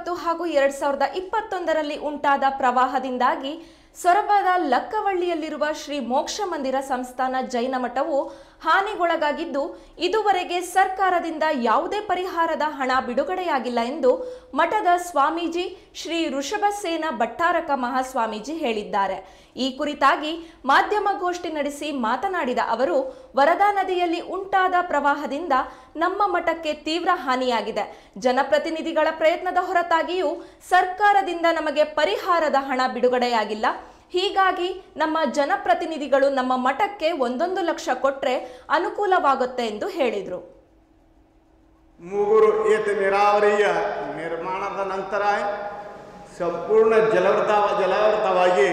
2020 ಹಾಗೂ 2021ರಲ್ಲಿ ಉಂಟಾದ ಪ್ರವಾಹದಿಂದಾಗಿ ಸೊರಬದ ಲಕ್ಕವಳ್ಳಿಯಲ್ಲಿರುವ ಶ್ರೀ ಮೋಕ್ಷ ಮಂದಿರ ಸಂಸ್ಥಾನ ಜೈನ ಮಠವು ಹಾನಿಗೊಳಗಾಗಿದ್ದು ಇದುವರೆಗೆ ಸರ್ಕಾರದಿಂದ ಯಾವುದೇ ಪರಿಹಾರದ ಹಣ ಬಿಡುಗಡೆಯಾಗಿಲ್ಲ ಎಂದು ಮಠದ ಸ್ವಾಮೀಜಿ ಶ್ರೀ ಋಷಭಸೇನ ಭಟ್ಟಾರಕ ಮಹಾಸ್ವಾಮೀಜಿ ಹೇಳಿದ್ದಾರೆ. ಈ ಕುರಿತಾಗಿ ಮಾಧ್ಯಮಗೋಷ್ಠಿ ನಡೆಸಿ ಮಾತನಾಡಿದ ಅವರು, ವರದಾ ನದಿಯಲ್ಲಿ ಉಂಟಾದ ಪ್ರವಾಹದಿಂದ ನಮ್ಮ ಮಠಕ್ಕೆ ತೀವ್ರ ಹಾನಿಯಾಗಿದೆ. ಜನಪ್ರತಿನಿಧಿಗಳ ಪ್ರಯತ್ನದ ಹೊರತಾಗಿಯೂ ಸರ್ಕಾರದಿಂದ ನಮಗೆ ಪರಿಹಾರದ ಹಣ ಬಿಡುಗಡೆಯಾಗಿಲ್ಲ. ಹೀಗಾಗಿ ನಮ್ಮ ಜನಪ್ರತಿನಿಧಿಗಳು ನಮ್ಮ ಮಠಕ್ಕೆ 1 ಲಕ್ಷ ಕೊಟ್ಟರೆ ಅನುಕೂಲವಾಗುತ್ತೆ ಎಂದು ಹೇಳಿದರು. ಮೂಗೂರು ಏತ ನೀರಾವರಿಯ ನಿರ್ಮಾಣದ ನಂತರ ಸಂಪೂರ್ಣ ಜಲಾವೃತವಾಗಿ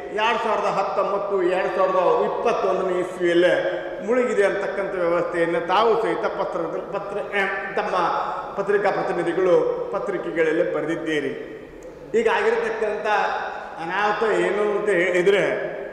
2019-2021 ಇಸ್ವಿಯಲ್ಲೇ ಮುಳುಗಿದೆ ಅಂತಕ್ಕಂಥ ವ್ಯವಸ್ಥೆಯನ್ನು ತಾವು ಸಹಿತ ತಮ್ಮ ಪತ್ರಿಕಾ ಪ್ರತಿನಿಧಿಗಳು ಪತ್ರಿಕೆಗಳಲ್ಲಿ ಬರೆದಿದ್ದೀರಿ. ಈಗ ಆಗಿರತಕ್ಕಂಥ ಅನಾಹುತ ಏನು ಅಂತ ಹೇಳಿದರೆ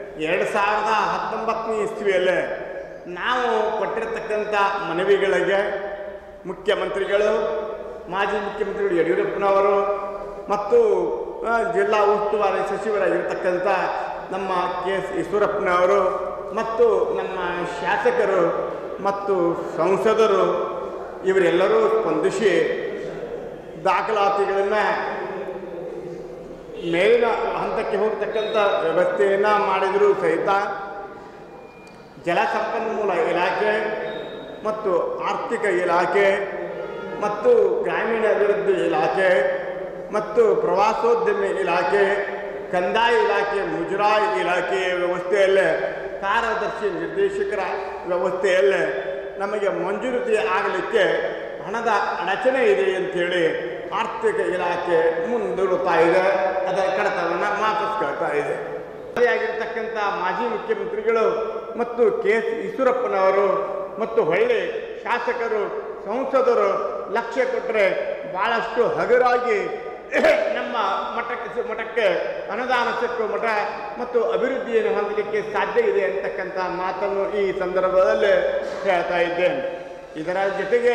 2019 ಇಸ್ವಿಯಲ್ಲೇ ನಾವು ಕೊಟ್ಟಿರತಕ್ಕಂಥ ಮನವಿಗಳಿಗೆ ಮುಖ್ಯಮಂತ್ರಿಗಳು, ಮಾಜಿ ಮುಖ್ಯಮಂತ್ರಿಗಳು ಯಡಿಯೂರಪ್ಪನವರು ಮತ್ತು ಜಿಲ್ಲಾ ಉಸ್ತುವಾರಿ ಸಚಿವರಾಗಿರ್ತಕ್ಕಂಥ ನಮ್ಮ ಕೆ.ಎಸ್. ಈಶ್ವರಪ್ಪನವರು ಮತ್ತು ನಮ್ಮ ಶಾಸಕರು ಮತ್ತು ಸಂಸದರು ಇವರೆಲ್ಲರೂ ಸ್ಪಂದಿಸಿ ದಾಖಲಾತಿಗಳನ್ನು ಮೇಲಿನ ಹಂತಕ್ಕೆ ಹೋಗ್ತಕ್ಕಂಥ ವ್ಯವಸ್ಥೆಯನ್ನು ಮಾಡಿದರೂ ಸಹಿತ ಜಲಸಂಪನ್ಮೂಲ ಇಲಾಖೆ ಮತ್ತು ಆರ್ಥಿಕ ಇಲಾಖೆ ಮತ್ತು ಗ್ರಾಮೀಣ ಅಭಿವೃದ್ಧಿ ಇಲಾಖೆ ಮತ್ತು ಪ್ರವಾಸೋದ್ಯಮ ಇಲಾಖೆ, ಕಂದಾಯ ಇಲಾಖೆ, ಮುಜರಾಯಿ ಇಲಾಖೆಯ ವ್ಯವಸ್ಥೆಯಲ್ಲೇ ಕಾರ್ಯದರ್ಶಿ ನಿರ್ದೇಶಕರ ವ್ಯವಸ್ಥೆಯಲ್ಲೇ ನಮಗೆ ಮಂಜೂರಾತಿ ಆಗಲಿಕ್ಕೆ ಹಣದ ಅಡಚಣೆ ಇದೆ ಅಂಥೇಳಿ ಆರ್ಥಿಕ ಇಲಾಖೆ ಮುಂದೂಡುತ್ತಾ ಇದೆ. ಅದರ ಕಡತವನ್ನು ವಾಪಸ್ ಕೇಳ್ತಾ ಇದೆ. ಆಗಿರ್ತಕ್ಕಂಥ ಮಾಜಿ ಮುಖ್ಯಮಂತ್ರಿಗಳು ಮತ್ತು ಕೆ.ಎಸ್. ಈಶ್ವರಪ್ಪನವರು ಮತ್ತು ಹೊಳ್ಳಿ ಶಾಸಕರು, ಸಂಸದರು ಲಕ್ಷ ಕೊಟ್ಟರೆ ಭಾಳಷ್ಟು ಹಗುರಾಗಿ ನಮ್ಮ ಮಠಕ್ಕೆ ಅನುದಾನ ಸಿಕ್ಕ ಮಠ ಮತ್ತು ಅಭಿವೃದ್ಧಿಯನ್ನು ಹೊಂದಲಿಕ್ಕೆ ಸಾಧ್ಯ ಇದೆ ಅಂತಕ್ಕಂಥ ಮಾತನ್ನು ಈ ಸಂದರ್ಭದಲ್ಲಿ ಹೇಳ್ತಾ ಇದ್ದೇನೆ. ಇದರ ಜೊತೆಗೆ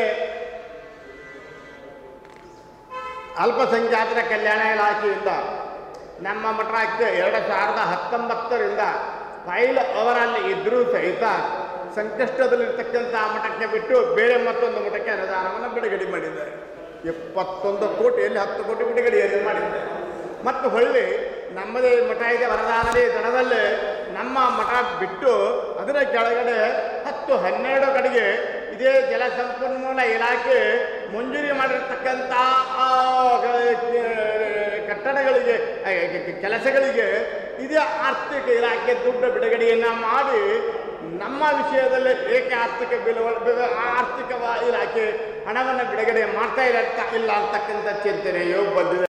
ಅಲ್ಪಸಂಖ್ಯಾತರ ಕಲ್ಯಾಣ ಇಲಾಖೆಯಿಂದ ನಮ್ಮ ಮಠಕ್ಕೆ 2019ರಿಂದ ಫೈಲ್ ಅವರಲ್ಲಿ ಇದ್ದರೂ ಸಹಿತ ಸಂಕಷ್ಟದಲ್ಲಿರ್ತಕ್ಕಂಥ ಮಠಕ್ಕೆ ಬಿಟ್ಟು ಬೇರೆ ಮತ್ತೊಂದು ಮಠಕ್ಕೆ ಅನುದಾನವನ್ನು ಬಿಡುಗಡೆ ಮಾಡಿದ್ದಾರೆ. 21 ಕೋಟಿಯಲ್ಲಿ 10 ಕೋಟಿ ಬಿಡುಗಡೆಯನ್ನು ಮಾಡಿದ್ದಾರೆ. ಮತ್ತು ಹೊಳ್ಳಿ ನಮ್ಮದೇ ಮಠ ಇದೆ ವರದಾ ನದಿ ದಡದಲ್ಲಿ ನಮ್ಮ ಮಠ ಬಿಟ್ಟು ಅದರ ಕೆಳಗಡೆ 10-12 ಕಡೆಗೆ ಇದೇ ಜಲಸಂಪನ್ಮೂಲ ಇಲಾಖೆ ಮಂಜೂರಿ ಮಾಡಿರ್ತಕ್ಕಂಥ ಕಟ್ಟಡಗಳಿಗೆ, ಕೆಲಸಗಳಿಗೆ ಇದೇ ಆರ್ಥಿಕ ಇಲಾಖೆ ದುಡ್ಡು ಬಿಡುಗಡೆಯನ್ನು ಮಾಡಿ ನಮ್ಮ ವಿಷಯದಲ್ಲಿ ಏಕೆ ಆರ್ಥಿಕ ಇಲಾಖೆ ಹಣವನ್ನು ಬಿಡುಗಡೆ ಮಾಡ್ತಾ ಇಲ್ಲ ಅಂತಕ್ಕಂಥ ಚಿಂತನೆಯು ಬಂದಿದೆ.